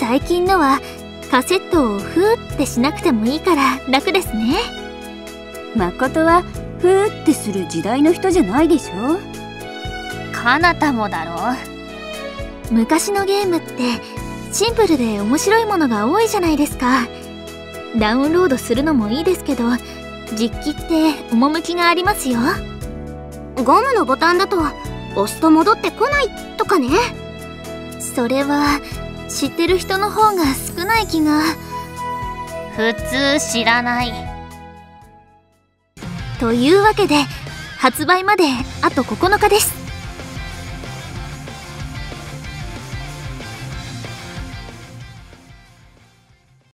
最近のはカセットをフーってしなくてもいいから楽ですね。 誠はフーってする時代の人じゃないでしょ。 かなたもだろ。 昔のゲームってシンプルで面白いものが多いじゃないですか。ダウンロードするのもいいですけど、実機って趣がありますよ。 ゴムのボタンだと押すと戻ってこないとかね。 それは知ってる人の方が少ない気が。 普通知らない。 というわけで発売まであと9日です。